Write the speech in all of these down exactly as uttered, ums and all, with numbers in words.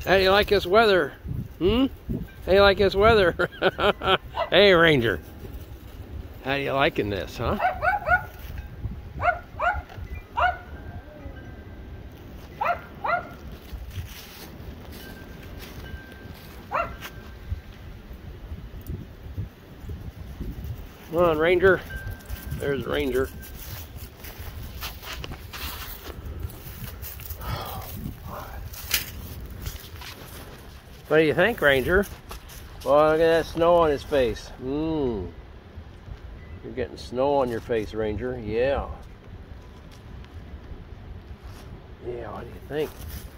How do you like this weather? Hmm? How do you like this weather? Hey, Ranger. How do you liking this, huh? Come on, Ranger. There's Ranger. What do you think, Ranger? Well, look at that snow on his face. Mmm. You're getting snow on your face, Ranger. Yeah. Yeah, what do you think?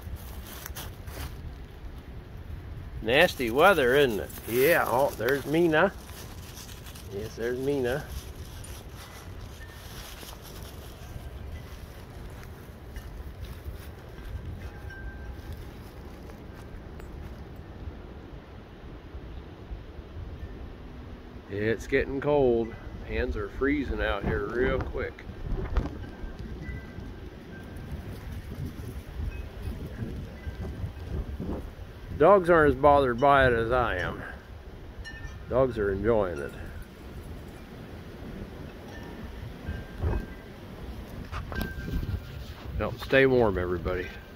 Nasty weather, isn't it? Yeah. Oh, there's Mina. Yes, there's Mina. It's getting cold. Hands are freezing out here real quick. Dogs aren't as bothered by it as I am. Dogs are enjoying it. Well, stay warm, everybody.